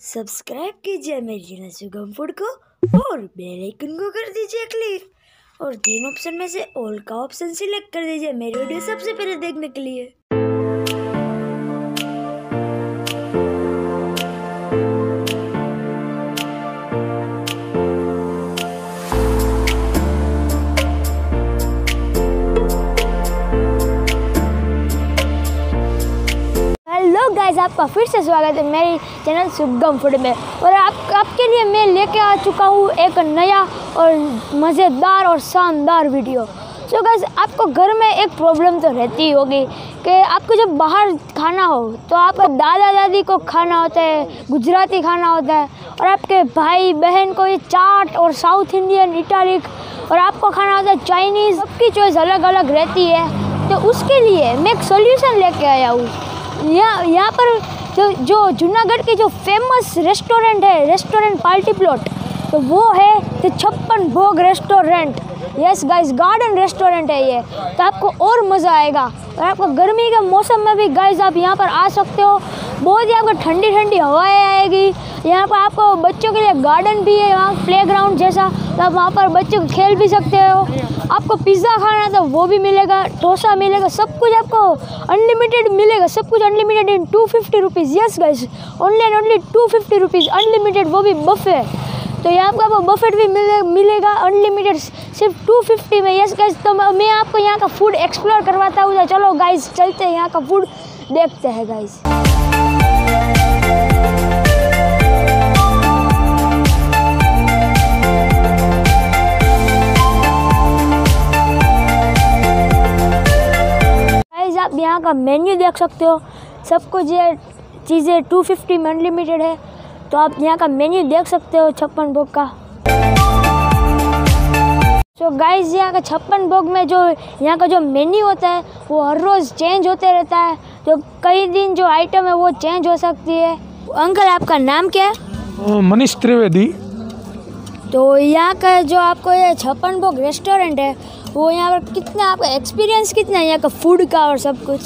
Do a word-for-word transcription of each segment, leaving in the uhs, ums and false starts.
Subscribe कीजिए मेरे channel सुगम फूड को और बेल आइकन को कर दीजिए क्लिक और तीन ऑप्शन में से ऑल का ऑप्शन सिलेक्ट कर दीजिए मेरी वीडियो सबसे पहले देखने के लिए। हेलो गाइस, आपका फिर से स्वागत है मेरे चैनल सुगम फूड में। और आप आपके लिए मैं लेके आ चुका हूँ एक नया और मज़ेदार और शानदार वीडियो। सो गाइस, आपको घर में एक प्रॉब्लम तो रहती ही होगी कि आपको जब बाहर खाना हो तो आप दादा दादी को खाना होता है, गुजराती खाना होता है, और आपके भाई बहन को ये चाट और साउथ इंडियन, इटालिक, और आपको खाना होता है चाइनीज़। सबकी चॉइस अलग अलग रहती है। तो उसके लिए मैं एक सोल्यूशन लेके आया हूँ। यहाँ यहाँ पर जो जो जूनागढ़ की जो फेमस रेस्टोरेंट है, रेस्टोरेंट पार्टी प्लॉट, तो वो है the Chhappan Bhog restaurant. Yes guys, garden restaurant है ये। तो आपको और मज़ा आएगा। और आपको गर्मी के मौसम में भी गाइस आप यहाँ पर आ सकते हो। बहुत ही आपको ठंडी ठंडी हवाएं आएगी। यहाँ पर आपको बच्चों के लिए गार्डन भी है, यहाँ प्लेग्राउंड जैसा, तो आप वहाँ पर बच्चों को खेल भी सकते हो। आपको पिज़्ज़ा खाना तो वो भी मिलेगा, डोसा मिलेगा, सब कुछ आपको अनलिमिटेड मिलेगा। सब कुछ unlimited in two fifty rupees. Yes guys, only and only two fifty rupees unlimited, वो भी बफे। तो यहाँ पर आपको बफेट भी मिले मिलेगा अनलिमिटेड सिर्फ टू फिफ्टी में। यस गाइस, तो मैं आपको यहाँ का फूड एक्सप्लोर करवाता हूँ। चलो गाइस, चलते हैं यहाँ का फूड देखते हैं गाइस। आप यहाँ का मेन्यू देख सकते हो। सब कुछ ये चीज़ें टू फिफ्टी में अनलिमिटेड है। तो आप यहाँ का मेन्यू देख सकते हो छप्पन भोग का। तो गाइस, यहाँ का छप्पन भोग में जो यहाँ का जो मेन्यू होता है वो हर रोज़ चेंज होते रहता है। जो कई दिन जो आइटम है वो चेंज हो सकती है। अंकल, आपका नाम क्या है? मनीष त्रिवेदी। तो यहाँ का जो आपको ये छप्पन भोग रेस्टोरेंट है वो यहाँ पर कितना आपका एक्सपीरियंस कितना है यहाँ का फूड का और सब कुछ?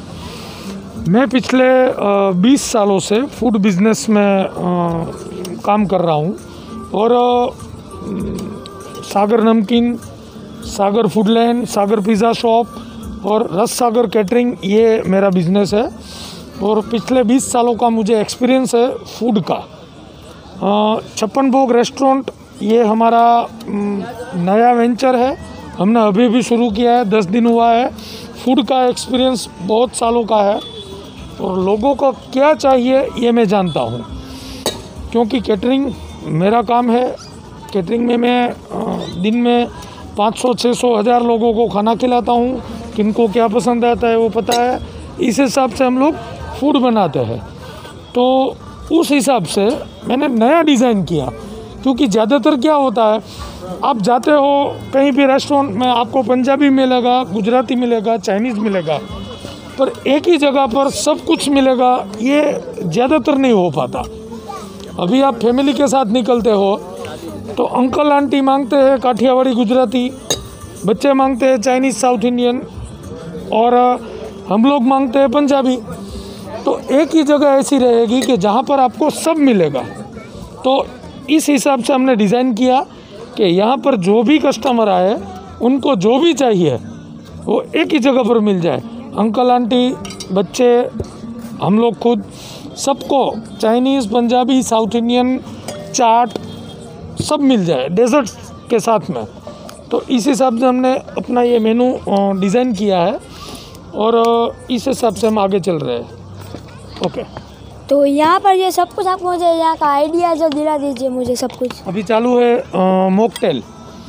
मैं पिछले बीस सालों से फूड बिजनेस में आ, काम कर रहा हूँ। और आ, सागर नमकीन, सागर फूडलैंड, सागर पिज़्ज़ा शॉप और रस सागर कैटरिंग, ये मेरा बिजनेस है। और पिछले बीस सालों का मुझे एक्सपीरियंस है फूड का। छप्पन भोग रेस्टोरेंट ये हमारा नया वेंचर है। हमने अभी भी शुरू किया है, दस दिन हुआ है। फूड का एक्सपीरियंस बहुत सालों का है और लोगों को क्या चाहिए ये मैं जानता हूँ, क्योंकि कैटरिंग मेरा काम है। कैटरिंग में मैं दिन में पाँच सौ छः सौ हज़ार लोगों को खाना खिलाता हूँ। किनको क्या पसंद आता है वो पता है। इस हिसाब से हम लोग फूड बनाते हैं। तो उस हिसाब से मैंने नया डिज़ाइन किया, क्योंकि ज़्यादातर क्या होता है, आप जाते हो कहीं भी रेस्टोरेंट में, आपको पंजाबी मिलेगा, गुजराती मिलेगा, चाइनीज़ मिलेगा, पर एक ही जगह पर सब कुछ मिलेगा, ये ज़्यादातर नहीं हो पाता। अभी आप फैमिली के साथ निकलते हो तो अंकल आंटी मांगते हैं काठियावाड़ी गुजराती, बच्चे मांगते हैं चाइनीज़ साउथ इंडियन, और हम लोग मांगते हैं पंजाबी। तो एक ही जगह ऐसी रहेगी कि जहाँ पर आपको सब मिलेगा। तो इस हिसाब से हमने डिज़ाइन किया कि यहाँ पर जो भी कस्टमर आए उनको जो भी चाहिए वो एक ही जगह पर मिल जाए। अंकल आंटी, बच्चे, हम लोग खुद, सबको Chinese, Punjabi, South Indian, chaat सब मिल जाए डेजर्ट के साथ में। तो इस हिसाब से हमने अपना ये मेनू डिज़ाइन किया है और इस हिसाब से हम आगे चल रहे हैं। ओके, तो यहाँ पर ये सब कुछ आप मुझे यहाँ का आइडिया जो दिला दीजिए मुझे सब कुछ। अभी चालू है मॉकटेल।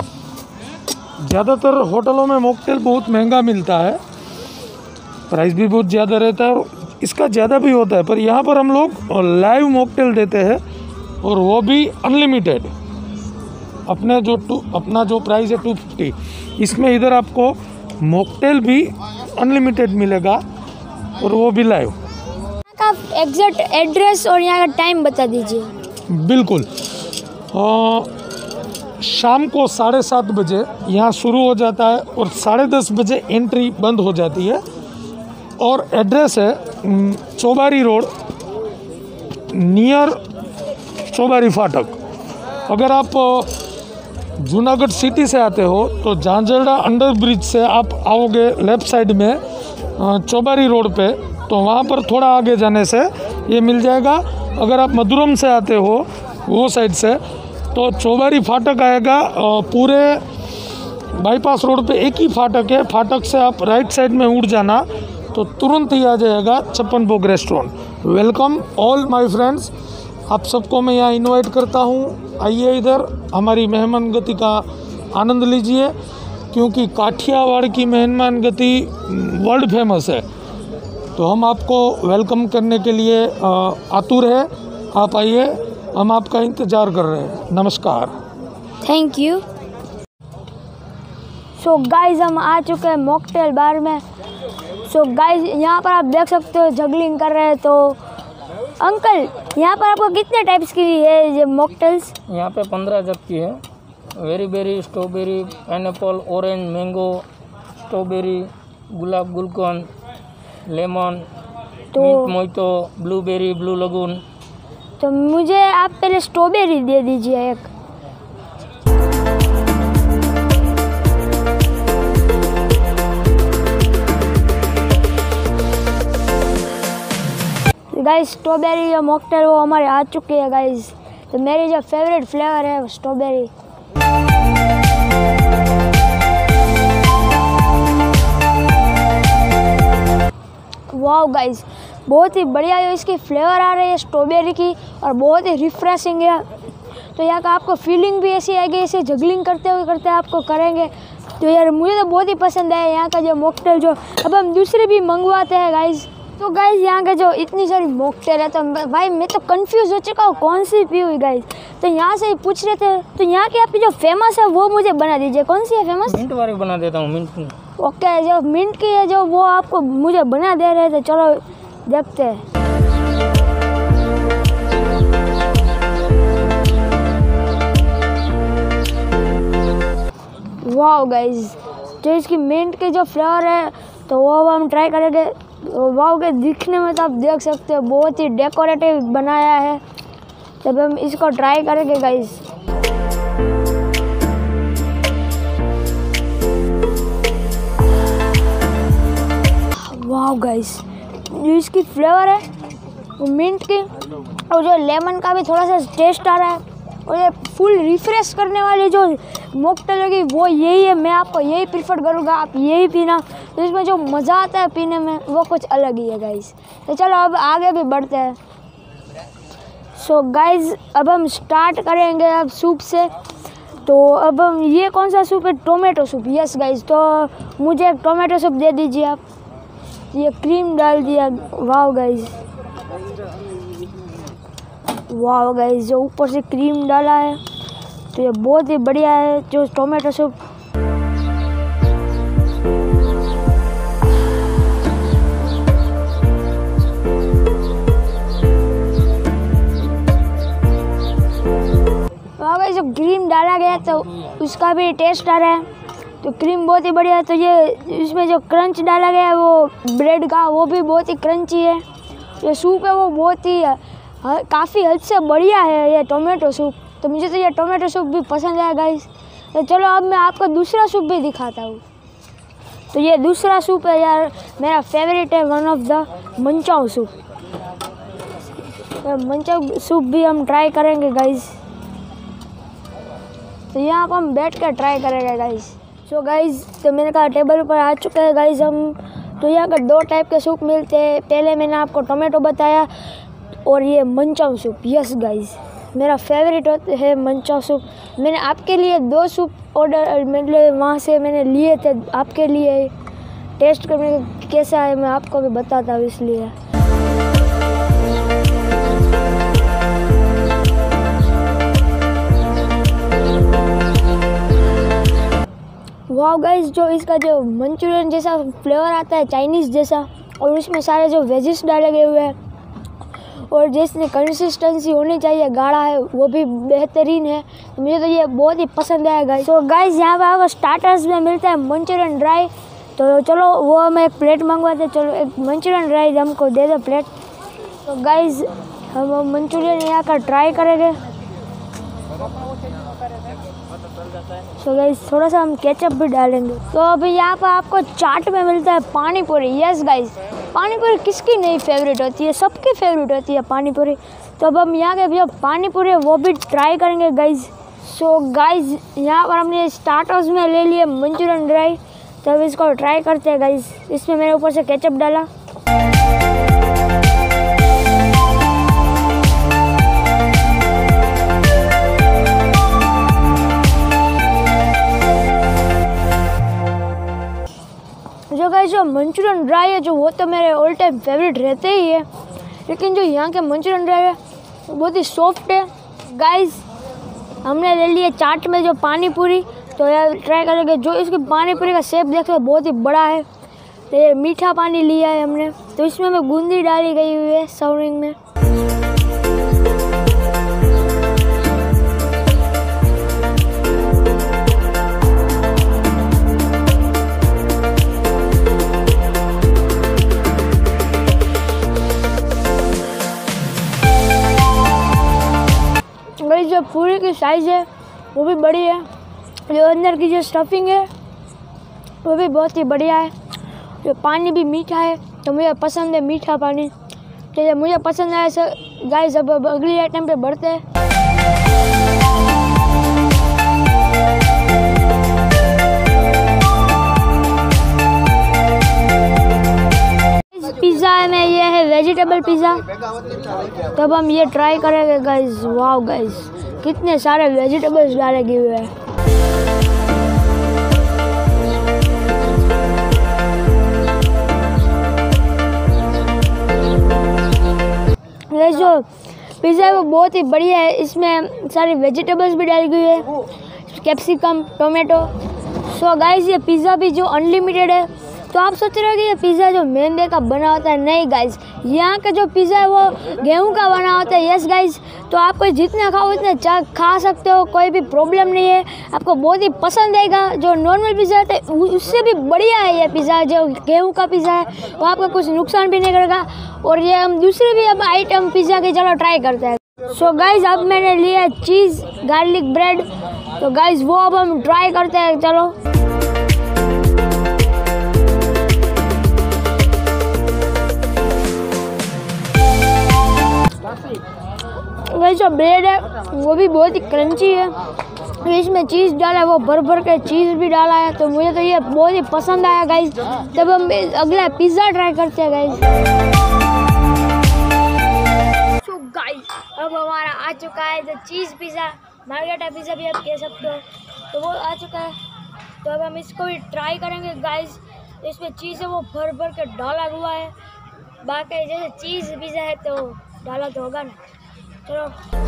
ज़्यादातर होटलों में मॉकटेल बहुत महंगा मिलता है, प्राइस भी बहुत ज़्यादा रहता है और इसका ज़्यादा भी होता है। पर यहाँ पर हम लोग लाइव मॉकटेल देते हैं और वो भी अनलिमिटेड। अपने जो टू अपना जो प्राइस है टू फिफ्टी, इसमें इधर आपको मॉकटेल भी अनलिमिटेड मिलेगा और वो भी लाइव। आप एग्जैक्ट एड्रेस और यहाँ का टाइम बता दीजिए। बिल्कुल, आ, शाम को साढ़े सात बजे यहाँ शुरू हो जाता है और साढ़े दस बजे एंट्री बंद हो जाती है। और एड्रेस है चौबारी रोड, नियर चौबारी फाटक। अगर आप जूनागढ़ सिटी से आते हो तो झांझरड़ा अंडर ब्रिज से आप आओगे लेफ़्ट साइड में चौबारी रोड पे, तो वहाँ पर थोड़ा आगे जाने से ये मिल जाएगा। अगर आप मधुरम से आते हो वो साइड से तो चौबारी फाटक आएगा। पूरे बाईपास रोड पे एक ही फाटक है, फाटक से आप राइट साइड में उड़ जाना तो तुरंत ही आ जाएगा Chhappan Bhog restaurant. Welcome all my friends, आप सबको मैं यहाँ इनवाइट करता हूँ, आइए इधर हमारी मेहमान गति का आनंद लीजिए, क्योंकि काठियावाड़ की मेहमान गति वर्ल्ड फेमस है। तो हम आपको वेलकम करने के लिए आतुर है, आप आइए, हम आपका इंतज़ार कर रहे हैं। नमस्कार, थैंक यू। सो गाइस हम आ चुके हैं मॉकटेल बार में। सो गाइस यहाँ पर आप देख सकते हो जगलिंग कर रहे हैं। तो अंकल यहाँ पर आपको कितने टाइप्स की है ये मॉकटेल्स? यहाँ पे पंद्रह जग की है। Very berry, strawberry, pineapple, orange, mango, strawberry, gulab gulkand, lemon, तो mint mojito, blueberry, blue lagoon. तो मुझे आप पहले स्ट्रॉबेरी दे दीजिए एक। गाइस स्ट्रॉबेरी या मॉकटेल वो हमारे आ चुकी है गाइस। तो मेरी जो फेवरेट फ्लेवर है वो स्ट्रॉबेरी। वाओ गाइस, बहुत ही बढ़िया ये इसकी फ्लेवर आ रही है स्ट्रॉबेरी की और बहुत ही रिफ्रेशिंग है। तो यहाँ का आपको फीलिंग भी ऐसी आएगी, ऐसे जगलिंग करते हुए करते आपको करेंगे। तो यार मुझे तो बहुत ही पसंद है यहाँ का जो मॉकटेल। जो अब हम दूसरे भी मंगवाते हैं गाइस। तो गाइस यहाँ का जो इतनी सारी मॉकटेल है तो भाई मैं तो कंफ्यूज हो चुका हूँ कौन सी पीऊँ गाइस। तो यहाँ से ही पूछ रहे थे, तो यहाँ की आपकी जो फेमस है वो मुझे बना दीजिए। कौन सी है फेमस? मिंट वाली बना देता हूँ, मिंट। ओके, जो मिंट की है जो वो आपको मुझे बना दे रहे थे, चलो देखते हैं। वाओ गाइस, जो इसकी मिंट की जो फ्लेवर है तो वो अब हम ट्राई करेंगे। वाओ के दिखने में तो आप देख सकते हो बहुत ही डेकोरेटिव बनाया है। तब हम इसको ट्राई करेंगे गाइस। वाओ गाइस, जो इसकी फ्लेवर है वो मिंट की और जो लेमन का भी थोड़ा सा टेस्ट आ रहा है और ये फुल रिफ्रेश करने वाली जो मॉकटेल होगी वो यही है। मैं आपको यही प्रीफर करूँगा, आप यही पीना। तो इसमें जो मज़ा आता है पीने में वो कुछ अलग ही है गाइस। तो चलो अब आगे भी बढ़ते हैं। सो गाइस अब हम स्टार्ट करेंगे अब सूप से। तो अब हम ये कौन सा सूप है? Tomato soup. यस गाइस, तो मुझे एक टोमेटो सूप दे दीजिए आप। ये क्रीम डाल दिया। वाओ गाइस, वाओ गाइस, जो ऊपर से क्रीम डाला है तो ये बहुत ही बढ़िया है जो टोमेटो सूप। वाओ गाइस, जो क्रीम डाला गया तो उसका भी टेस्ट आ रहा है। तो क्रीम बहुत ही बढ़िया है। तो ये इसमें जो क्रंच डाला गया है वो ब्रेड का, वो भी बहुत ही क्रंची है। ये सूप है वो बहुत ही काफ़ी हद से बढ़िया है ये टोमेटो सूप। तो मुझे तो ये टोमेटो सूप भी पसंद है गाइस। तो चलो अब मैं आपको दूसरा सूप भी दिखाता हूँ। तो ये दूसरा सूप है यार, मेरा फेवरेट है, one of the manchow soup. तो मंचाऊ सूप भी हम ट्राई करेंगे गाइस। तो यहाँ पर हम बैठ कर ट्राई करेंगे गाइस। सो गाइस तो मैंने कहा टेबल पर आ चुके हैं गाइस हम। तो यहाँ का दो टाइप के सूप मिलते हैं। पहले मैंने आपको टोमेटो बताया और ये मंचाऊ सूप। यस गाइस, मेरा फेवरेट है मंचाऊ सूप। मैंने आपके लिए दो सूप ऑर्डर मतलब वहाँ से मैंने लिए थे आपके लिए टेस्ट करने कैसा है मैं आपको भी बताता हूँ इसलिए। वाओ गाइस, जो इसका जो मंचूरियन जैसा फ्लेवर आता है चाइनीज़ जैसा, और इसमें सारे जो वेजिस डाले गए हुए हैं और जिसने कंसिस्टेंसी होनी चाहिए गाढ़ा है वो भी बेहतरीन है। तो मुझे तो ये बहुत ही पसंद आया गाइस। तो गाइस यहाँ पे आपको स्टार्टर्स में मिलता है मंचूरियन ड्राई। तो चलो वो हम एक प्लेट मंगवाते, चलो एक मंचूरियन ड्राई हमको दे दो प्लेट। तो गाइस हम मंचूरियन यहाँ का ट्राई करेंगे। सो गाइस थोड़ा सा हम केचप भी डालेंगे। तो अभी यहाँ पर आपको चाट में मिलता है पानी पूरी। यस गाइस, पानी पूरी किसकी नहीं फेवरेट होती है, सबकी फेवरेट होती है पानी पूरी। तो अब हम यहाँ के जो पानी पूरी है वो भी ट्राई करेंगे गाइस। सो गाइस यहाँ पर हमने स्टार्टर्स में ले लिए मंचूरियन ड्राई, तो अब इसको ट्राई करते हैं गाइस। इसमें मैंने ऊपर से केचप डाला। जो गाइस जो मंचूरियन ड्राई है जो वो तो मेरे ऑल टाइम फेवरेट रहते ही है, लेकिन जो यहाँ के मंचूरियन ड्राई है वो बहुत ही सॉफ्ट है। गाइस हमने ले लिए चाट में जो पानी पूरी, तो यार ट्राई करेंगे। जो इसकी पानी पूरी का शेप देखते हो बहुत ही बड़ा है। तो ये मीठा पानी लिया है हमने, तो इसमें में बूंदी डाली गई हुई है सर्विंग में। जो पूरी की साइज़ है वो भी बड़ी है, जो अंदर की जो स्टफिंग है वो भी बहुत ही बढ़िया है, जो पानी भी मीठा है। तो मुझे पसंद है मीठा पानी, तो ये मुझे पसंद आया। सर गाइस अब अब अगली आइटम पे बढ़ते हैं। पिज़्ज़ा में ये है वेजिटेबल पिज़्ज़ा, तब हम ये ट्राई करेंगे गाइस। वाह गाइस कितने सारे वेजिटेबल्स डाले गए हुए हैं। गाइस जो पिज़्ज़ा है वो बहुत ही बढ़िया है, इसमें सारी वेजिटेबल्स भी डाली गई है, कैप्सिकम, टोमेटो। सो गाइस ये पिज़्ज़ा भी जो अनलिमिटेड है। तो आप सोच रहे हो कि ये पिज़्ज़ा जो मैदे का बना होता है, नहीं गाइस, यहाँ का जो पिज़्ज़ा है वो गेहूं का बना होता है। यस गाइस, तो आपको जितना खाओ उतना चा खा सकते हो, कोई भी प्रॉब्लम नहीं है, आपको बहुत ही पसंद आएगा। जो नॉर्मल पिज़्ज़ा है उससे भी बढ़िया है ये पिज़्ज़ा, जो गेहूं का पिज़्ज़ा है वो आपको कुछ नुकसान भी नहीं करेगा। और ये हम दूसरे भी अब आइटम पिज़्ज़ा के चलो ट्राई करते हैं। सो गाइस अब मैंने लिया चीज़ गार्लिक ब्रेड, तो गाइस वो अब हम ट्राई करते हैं। चलो गाइस जो ब्रेड है वो भी बहुत ही क्रंची है, इसमें चीज़ डाला है, वो भर भर के चीज़ भी डाला है। तो मुझे तो ये बहुत ही पसंद आया गाइस। तब हम अगला पिज़्ज़ा ट्राई करते हैं गाइस। सो गाइस अब हमारा आ चुका है जो चीज़ पिज़्ज़ा, मार्गरेटा पिज़्ज़ा भी आप कह सकते हो, तो वो आ चुका है। तो अब हम इसको भी ट्राई करेंगे गाइस। इसमें चीज़ है वो भर भर के डाला हुआ है, बाकी जैसे चीज़ पिज़्ज़ा है तो डाला तो होगा ना। चलो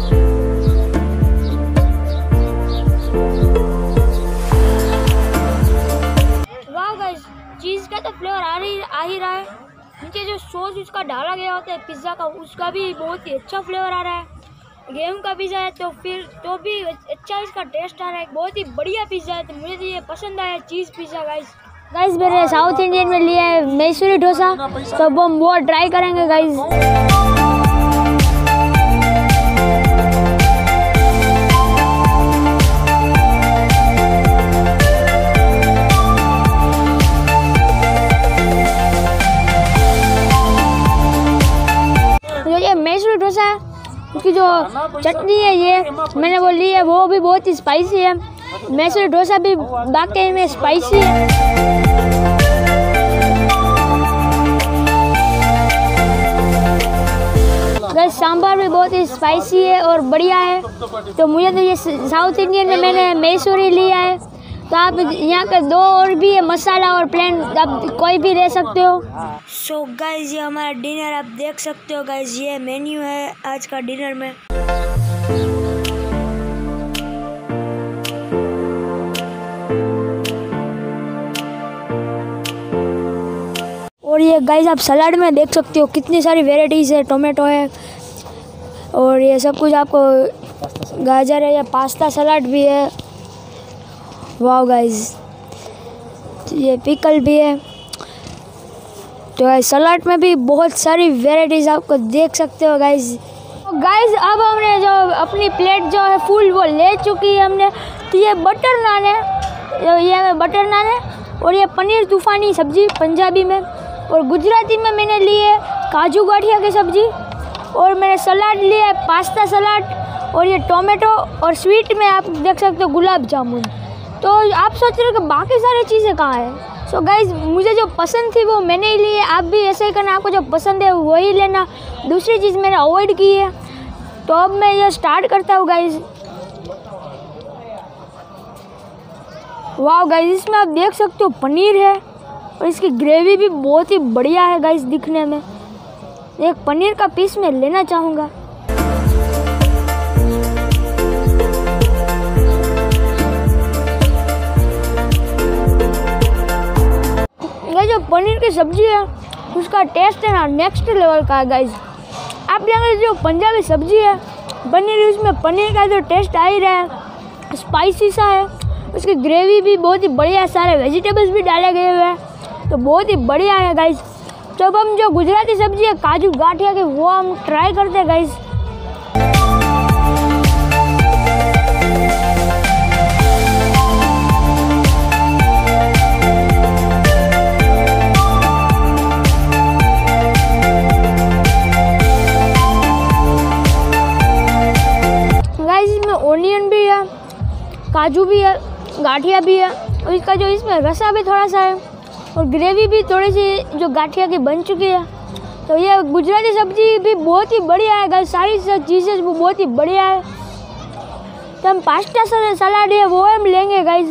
वाह गाइस चीज़ का तो फ्लेवर आ रही आ ही रहा है। नीचे जो सॉस उसका डाला गया होता है पिज़्ज़ा का, उसका भी बहुत ही अच्छा फ्लेवर आ रहा है। गेहूं का पिज़्ज़ा है तो फिर तो भी अच्छा इसका टेस्ट आ रहा है, बहुत ही बढ़िया पिज़्ज़ा है। तो मुझे तो ये पसंद आया चीज़ पिज़्ज़ा गाइस। गाइस मेरे साउथ इंडियन में लिया है मैसूरी डोसा, तो अब हम वो ट्राई करेंगे गाइस। मैसूरी डोसा है, उसकी जो चटनी है ये मैंने वो ली है, वो भी बहुत ही स्पाइसी है। मैसूरी डोसा भी वाकई में स्पाइसी है। गाइस सांभर भी बहुत ही स्पाइसी है और बढ़िया है। तो मुझे तो ये साउथ इंडियन में मैंने मैसूरी लिया है, तो आप यहाँ का दो और भी है मसाला और प्लेन, आप कोई भी ले सकते हो। सो so गाइज ये हमारा डिनर आप देख सकते हो गाइज, ये मेन्यू है आज का डिनर में। और ये गाइस आप सलाद में देख सकते हो कितनी सारी वेराइटीज़ है, टोमेटो है और ये सब कुछ, आपको गाजर है या पास्ता सलाद भी है। वाह गाइस ये पिकल भी है। तो गाइस सलाद में भी बहुत सारी वेराइटीज़ आपको देख सकते हो गाइस, गाइस अब हमने जो अपनी प्लेट जो है फुल वो ले चुकी है हमने। तो ये बटर नान है, ये बटर नान है और ये पनीर तूफ़ानी सब्ज़ी पंजाबी में, और गुजराती में मैंने ली है काजू गाठिया की सब्ज़ी, और मैंने सलाद लिया है पास्ता सलाद, और ये टोमेटो, और स्वीट में आप देख सकते हो गुलाब जामुन। तो आप सोच रहे हो कि बाकी सारी चीज़ें कहाँ हैं। सो so गाइज मुझे जो पसंद थी वो मैंने ही ली है, आप भी ऐसे ही करना, आपको जो पसंद है वही लेना, दूसरी चीज़ मैंने अवॉइड की है। तो अब मैं ये स्टार्ट करता हूँ गाइज। वाह गाइज, इसमें आप देख सकते हो पनीर है और इसकी ग्रेवी भी बहुत ही बढ़िया है गाइज दिखने में। एक पनीर का पीस मैं लेना चाहूँगा। ये जो पनीर की सब्ज़ी है उसका टेस्ट है ना नेक्स्ट लेवल का है गाइज। आप यहाँ जो पंजाबी सब्ज़ी है पनीर, उसमें पनीर का जो टेस्ट आ ही रहा है, स्पाइसी सा है, उसकी ग्रेवी भी बहुत ही बढ़िया है, सारे वेजिटेबल्स भी डाले गए हुए हैं, तो बहुत ही बढ़िया है गाइज। तो अब हम जो गुजराती सब्ज़ी है काजू गाठिया की वो हम ट्राई करते हैं गाइज। ऑनियन भी है, काजू भी है, गाठिया भी है, और इसका जो इसमें रसा भी थोड़ा सा है, और ग्रेवी भी थोड़ी सी जो गाठिया की बन चुकी है। तो ये गुजराती सब्ज़ी भी बहुत ही बढ़िया है गाइस, सारी चीज़ें वो बहुत ही बढ़िया है। तो हम पास्ता सलाद है वो हम लेंगे गाइस।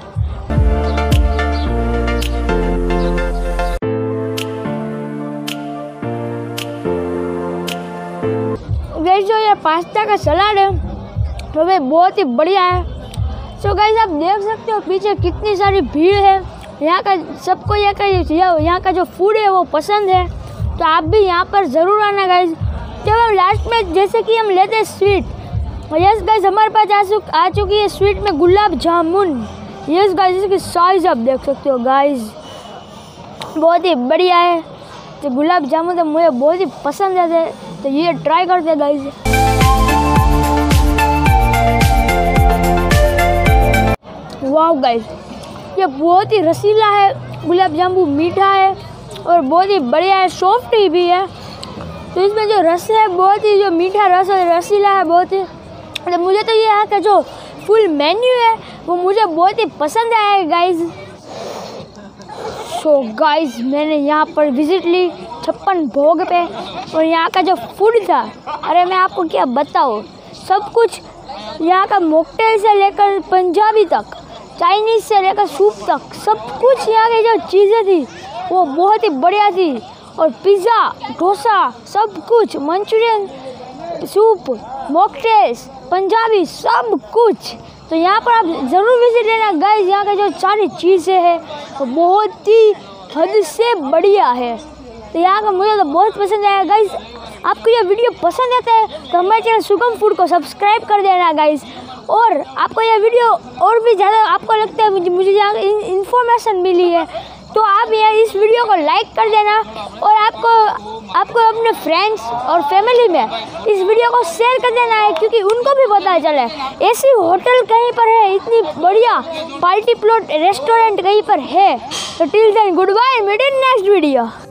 गाइस जो ये पास्ता का सलाद है तो वे बहुत ही बढ़िया है। सो गाइस आप देख सकते हो पीछे कितनी सारी भीड़ है, यहाँ का सबको यहाँ का यहाँ का जो फूड है वो पसंद है, तो आप भी यहाँ पर ज़रूर आना गाइस। जब हम लास्ट में जैसे कि हम लेते हैं स्वीट, यस गाइस हमारे पास आ, चुक, आ चुकी है स्वीट में गुलाब जामुन। यस गाइस इसकी साइज आप देख सकते हो गाइस, बहुत ही बढ़िया है। तो गुलाब जामुन तो मुझे बहुत ही पसंद है, तो ये ट्राई करते हैं गाइस। वाह गाइस ये बहुत ही रसीला है, गुलाब जामुन मीठा है और बहुत ही बढ़िया है, सॉफ्ट ही भी है। तो इसमें जो रस है बहुत ही जो मीठा रस है, रसीला है बहुत ही। तो मुझे तो ये यहाँ का जो फुल मेन्यू है वो मुझे बहुत ही पसंद आया है गाइस। सो गाइस मैंने यहाँ पर विजिट ली छप्पन भोग पे, और यहाँ का जो फूड था अरे मैं आपको क्या बताऊँ, सब कुछ यहाँ का मॉकटेल से लेकर पंजाबी तक, चाइनीज़ से लेकर सूप तक, सब कुछ यहाँ की जो चीज़ें थी वो बहुत ही बढ़िया थी। और पिज़्ज़ा, डोसा, सब कुछ, मंचूरियन, सूप, मॉकटेल्स, पंजाबी, सब कुछ। तो यहाँ पर आप ज़रूर विजिट लेना गाइस। यहाँ का जो सारी चीज़ें हैं वो बहुत ही हद से बढ़िया है। तो यहाँ का मुझे तो बहुत पसंद आया गाइस। आपको यह वीडियो पसंद आता है तो हमारे चैनल सुगम फूड को सब्सक्राइब कर देना गाइस। और आपको यह वीडियो और भी ज़्यादा आपको लगता है मुझे मुझे यहाँ इन्फॉर्मेशन मिली है तो आप यह इस वीडियो को लाइक कर देना, और आपको आपको अपने फ्रेंड्स और फैमिली में इस वीडियो को शेयर कर देना है, क्योंकि उनको भी पता चले ऐसी होटल कहीं पर है, इतनी बढ़िया पार्टी प्लॉट रेस्टोरेंट कहीं पर है। तो till then good bye, meet in next video.